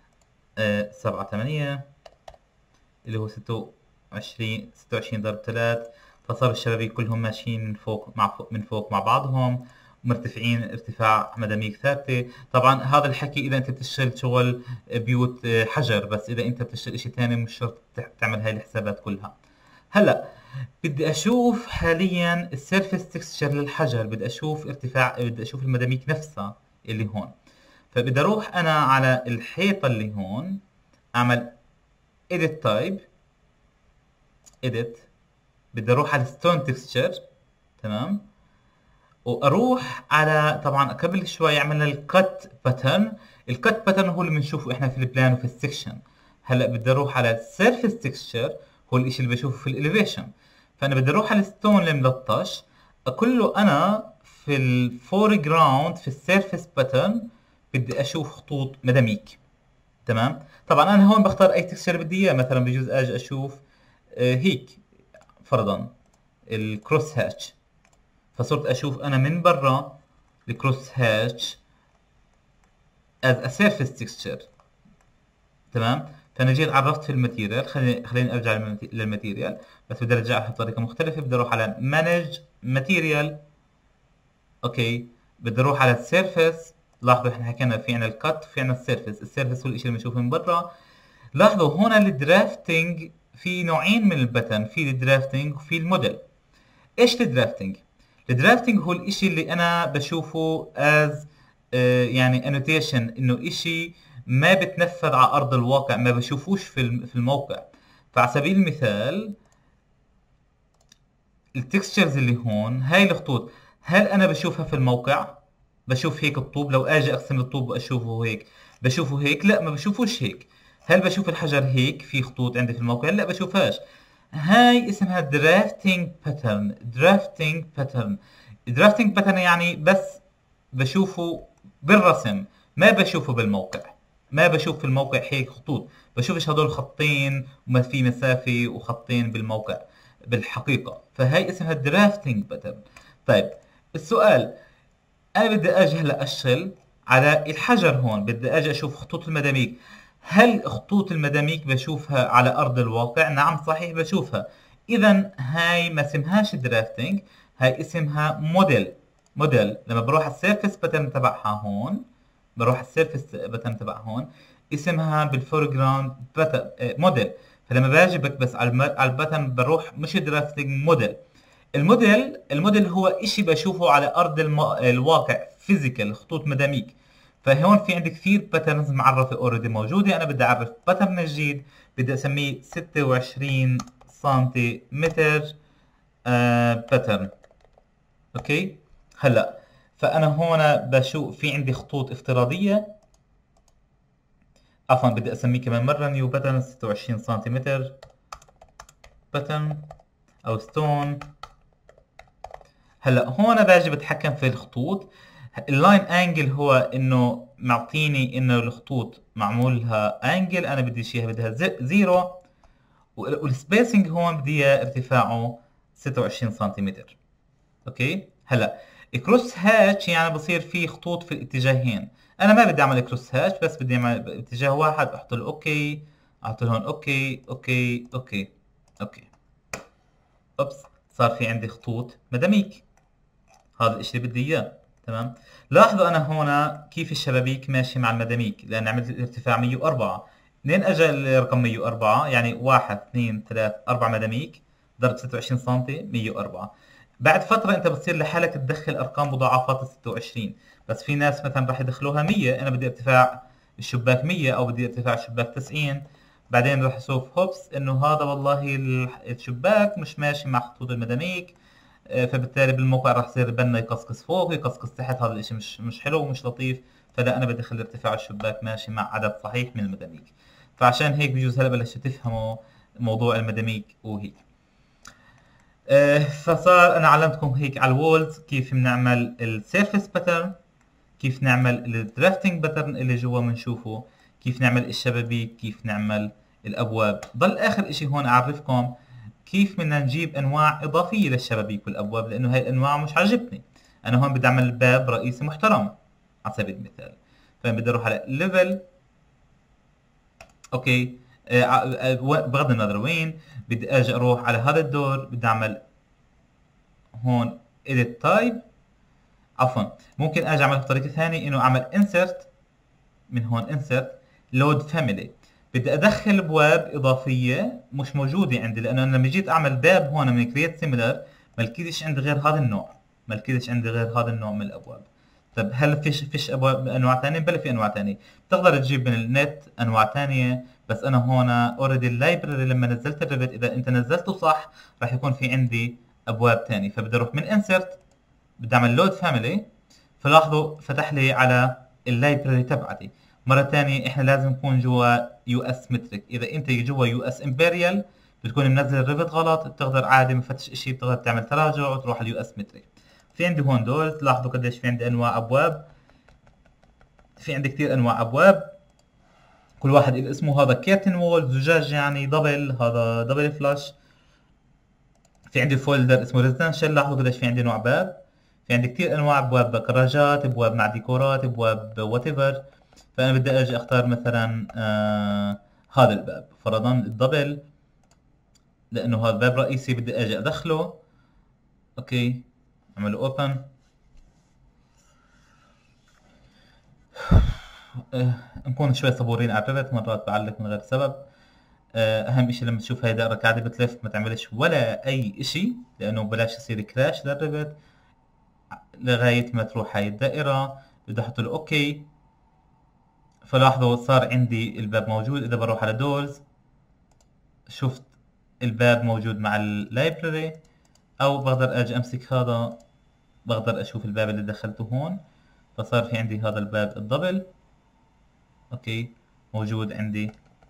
7 8 اللي هو 26 ضرب 3. فصار الشبابيك كلهم ماشيين من فوق مع بعضهم، مرتفعين ارتفاع مداميك ثابته. طبعا هذا الحكي اذا انت بتشتغل شغل بيوت حجر، بس اذا انت بتشتغل اشي ثاني مش شرط تعمل هاي الحسابات كلها. هلا بدي اشوف حاليا السيرفيس تكستشر للحجر، بدي اشوف بدي اشوف المداميك نفسها اللي هون. فبدي اروح انا على الحيطه اللي هون، اعمل edit type edit. بدي اروح على ستون تكستشر. تمام. واروح على طبعا قبل شوي عملنا الكت باترن. الكت باترن هو اللي بنشوفه احنا في البلان وفي السكشن. هلا بدي اروح على السيرفيس تكستشر، هو الاشي اللي بشوفه في الاليفيشن. فانا بدي اروح على الستون الملطش، اقول له انا في الفور جراوند في السيرفيس باترن بدي اشوف خطوط مداميك. تمام. طبعا انا هون بختار اي تكستشر بدي اياه، مثلا بجوز اجي اشوف هيك فرضا الكروس هاتش. فصرت اشوف انا من برا الكروس هاتش as a surface texture. تمام. فانا جيت عرفت في الماتيريال، خليني ارجع للماتيريال، بس بدي ارجعها بطريقه مختلفه. بدي اروح على مانج ماتيريال. اوكي. بدي اروح على السيرفيس. لاحظوا احنا حكينا في عنا الكت في عنا السيرفيس. السيرفيس هو الشيء اللي بنشوفه من برا. لاحظوا هون الدرافتنج في نوعين من البتن، في الدرافتنج وفي الموديل. ايش الدرافتنج؟ الدرافتنج هو الاشي اللي انا بشوفه از يعني انوتيشن، انه اشي ما بتنفذ على ارض الواقع، ما بشوفوش في الموقع. فعلى سبيل المثال التكستشرز اللي هون هاي الخطوط، هل انا بشوفها في الموقع؟ بشوف هيك الطوب، لو اجي اقسم الطوب اشوفه هيك بشوفه هيك؟ لا، ما بشوفوش هيك. هل بشوف الحجر هيك في خطوط عندي في الموقع؟ لا بشوفهاش. هاي اسمها درافتنج باترن. درافتنج باترن يعني بس بشوفه بالرسم، ما بشوفه بالموقع. ما بشوف في الموقع هيك خطوط، بشوفش هدول خطين وما في مسافة وخطين بالموقع بالحقيقة. فهي اسمها درافتنج باترن. طيب السؤال، انا بدي اجي هلا اشتغل على الحجر هون، بدي اجي اشوف خطوط المداميك. هل خطوط المداميك بشوفها على ارض الواقع؟ نعم صحيح بشوفها. اذا هاي ما اسمهاش درافتنج، هاي اسمها موديل. لما بروح على السيرفيس باترن تبعها هون، بروح على السيرفيس باترن تبعها هون، اسمها بالفور جراوند موديل. فلما باجي بكبس على الباترن بروح مش درافتنج، موديل. الموديل هو اشي بشوفه على ارض الواقع، فيزيكال، خطوط مداميك. فهون في عندي كثير باترنز معرفه اوريدي موجوده. انا بدي اعرف باترن جديد، بدي اسميه 26 سنتيمتر باترن. اوكي. هلا فانا هون بشوف في عندي خطوط افتراضيه، عفوا بدي اسميه كمان مره نيو باترن 26 سنتيمتر باترن او ستون. هلا هون باجي بتحكم في الخطوط. اللاين انجل هو انه معطيني انه الخطوط معمولها انجل، انا بدي اياها بدها زيرو، والسبيسنج هون بدي اياه ارتفاعه 26 سنتيمتر. اوكي هلا كروس هاتش يعني بصير في خطوط في الاتجاهين، انا ما بدي اعمل كروس هاتش، بس بدي اعمل باتجاه واحد، احط له اوكي، احط له هون اوكي اوكي اوكي اوكي. اوبس، صار في عندي خطوط مداميك، هذا الاشي اللي بدي اياه. تمام، لاحظوا انا هون كيف الشبابيك ماشي مع المداميك، لان عملت الارتفاع 104. منين اجى الرقم 104؟ يعني 1 2 3 4 مداميك ضرب 26 سم 104. بعد فترة انت بتصير لحالك تدخل ارقام مضاعفات ال 26، بس في ناس مثلا راح يدخلوها 100، انا بدي ارتفاع الشباك 100 او بدي ارتفاع الشباك 90، بعدين راح اشوف هوبس انه هذا والله الشباك مش ماشي مع خطوط المداميك، فبالتالي بالموقع راح يصير بنا يقصقص فوق ويقصقص تحت، هذا الاشي مش حلو ومش لطيف. فلا انا بدي اخلي ارتفاع الشباك ماشي مع عدد صحيح من المداميك. فعشان هيك بجوز هلا بلشوا تفهموا موضوع المداميك وهيك. فصار انا علمتكم هيك على الوولز كيف بنعمل السيرفيس باترن، كيف نعمل الدرافتنج باترن اللي جوا بنشوفه، كيف نعمل الشبابيك، كيف نعمل الابواب. ضل اخر اشي هون اعرفكم كيف بدنا نجيب انواع اضافيه للشبابيك والابواب، لانه هاي الانواع مش عاجبني. انا هون بدي اعمل باب رئيسي محترم على سبيل المثال، فبدي اروح على ليفل. اوكي، بغض النظر وين بدي اجي اروح على هذا الدور، بدي اعمل هون edit type. عفوا، ممكن اجي اعمل بطريقه ثانيه، انه اعمل insert من هون insert load family. بدي ادخل ابواب اضافيه مش موجوده عندي، لانه انا لما جيت اعمل باب هون من create similar ما لقيتش عندي غير هذا النوع، ما لقيتش عندي غير هذا النوع من الابواب. طب هل فيش ابواب انواع ثانيه؟ بلا في انواع ثانيه، بتقدر تجيب من النت انواع ثانيه، بس انا هون اوريدي اللايبرري لما نزلت الريفت اذا انت نزلته صح راح يكون في عندي ابواب ثانيه. فبدي اروح من insert، بدي اعمل لود فاميلي، فلاحظوا فتح لي على اللايبرري تبعتي. مره ثانيه احنا لازم نكون جوا يو اس متريك، اذا انت جوا يو اس امبريال بتكون منزل الريفت غلط، بتقدر عادي ما فتش شيء، بتقدر تعمل تراجع وتروح على اليو اس متريك. في عندي هون دول، تلاحظوا قديش في عندي انواع ابواب، في عندي كثير انواع ابواب، كل واحد له اسمه. هذا كيرتن وول زجاج يعني دبل، هذا دبل فلاش. في عندي فولدر اسمه ريزدنشال، لاحظوا قديش في عندي نوع باب، في عندي كثير انواع ابواب، كراجات، ابواب مع ديكورات، ابواب وات ايفر. فانا بدي اجي اختار مثلا هذا الباب فرضا الدبل، لانه هذا باب رئيسي بدي اجي ادخله. اوكي، اعمله اوبن. نكون شوي صبورين على الريفت، مرات بعلق من غير سبب. اهم اشي لما تشوف هاي دائرة قاعدة بتلف ما تعملش ولا اي اشي، لانه بلاش يصير كراش للريفت لغاية ما تروح هاي الدائرة. بدي احط له اوكي. فلاحظوا صار عندي الباب موجود. اذا بروح على دورز شفت الباب موجود مع اللايبرري، او بقدر اجي امسك هذا، بقدر اشوف الباب اللي دخلته هون، فصار في عندي هذا الباب الدبل. اوكي، موجود عندي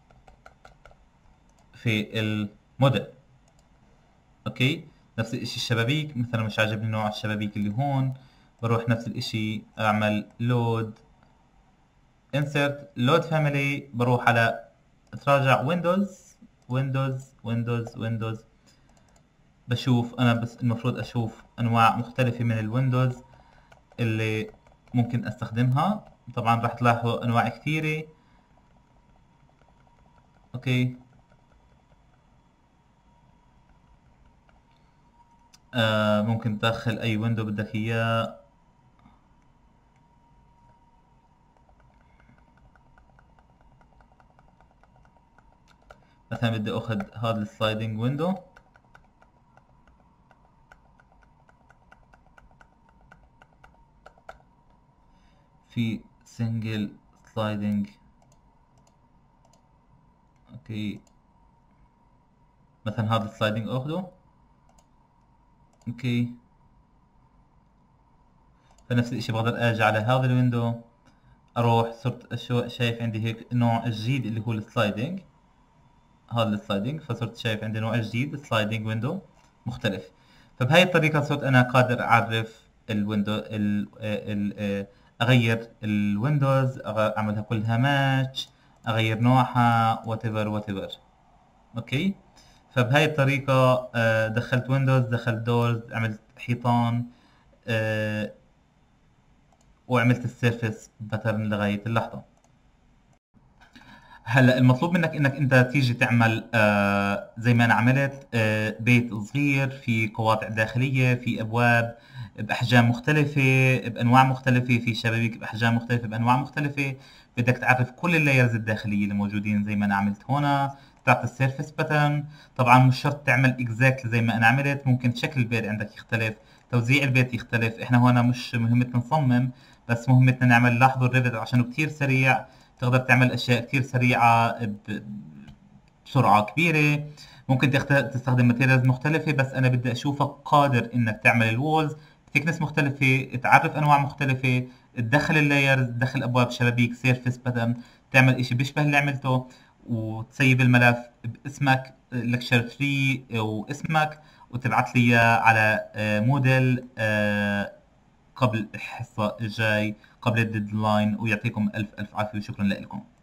في الموديل. اوكي، نفس الاشي الشبابيك، مثلا مش عاجبني نوع الشبابيك اللي هون، بروح نفس الاشي اعمل لود انسرت لود فاميلي، بروح على اتراجع ويندوز ويندوز ويندوز ويندوز، بشوف انا بس المفروض اشوف انواع مختلفة من الويندوز اللي ممكن استخدمها. طبعا راح تلاحظوا انواع كثيرة. اوكي، ممكن تدخل اي ويندو بدك اياه. مثلا بدي اخذ هذا السلايدنج ويندو، في سنجل سلايدنج. اوكي، مثلا هذا السلايدنج اخذه. اوكي، فنفس الشيء بقدر اجي على هذا الويندو، اروح صرت شايف عندي هيك نوع جديد اللي هو السلايدنج. هذا السلايدنج، فصرت شايف عندي نوع جديد سلايدنج ويندو مختلف. فبهاي الطريقة صرت انا قادر اعرف الويندو اغير الويندوز، اعملها كلها ماتش، اغير نوعها whatever. اوكي. فبهاي الطريقة دخلت ويندوز، دخلت دورز، عملت حيطان، آه، وعملت السيرفيس باترن لغاية اللحظة. هلا المطلوب منك انك انت تيجي تعمل زي ما انا عملت بيت صغير في قواطع داخلية، في ابواب باحجام مختلفة بانواع مختلفة، في شبابيك باحجام مختلفة بانواع مختلفة. بدك تعرف كل اللايرز الداخلية اللي موجودين زي ما انا عملت هنا، تعطي السيرفيس باترن. طبعا مش شرط تعمل اكزاكت زي ما انا عملت، ممكن شكل البيت عندك يختلف، توزيع البيت يختلف. احنا هنا مش مهمتنا نصمم، بس مهمتنا نعمل. لاحظوا الريفت عشانه كتير سريع، تقدر تعمل اشياء كتير سريعه بسرعه كبيره. ممكن تستخدم ماتيريالز مختلفه، بس انا بدي اشوفك قادر انك تعمل الوولز ثيكنس مختلفه، تعرف انواع مختلفه، تدخل اللايرز، تدخل ابواب، شبابيك، سيرفيس باترن، تعمل اشي بيشبه اللي عملته، وتسيب الملف باسمك لكشر 3 واسمك، وتبعت لي اياه على موديل قبل الحصة الجاي، قبل الديدلاين. ويعطيكم ألف ألف عافية وشكرا لكم.